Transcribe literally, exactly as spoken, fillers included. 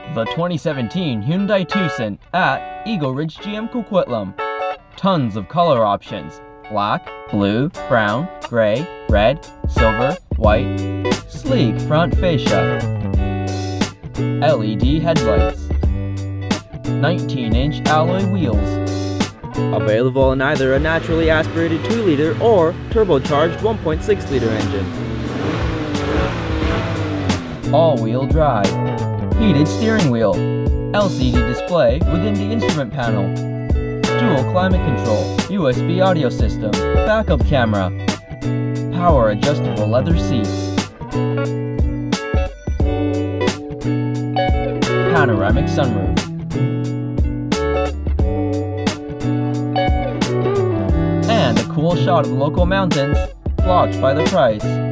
The twenty seventeen Hyundai Tucson at Eagle Ridge G M Coquitlam. Tons of color options: black, blue, brown, gray, red, silver, white. Sleek front fascia. L E D headlights. nineteen inch alloy wheels. Available in either a naturally aspirated two liter or turbocharged one point six liter engine. All-wheel drive. Heated steering wheel. L C D display within the instrument panel. Dual climate control. U S B audio system. Backup camera. Power adjustable leather seats. Panoramic sunroof. And a cool shot of the local mountains, blocked by the price.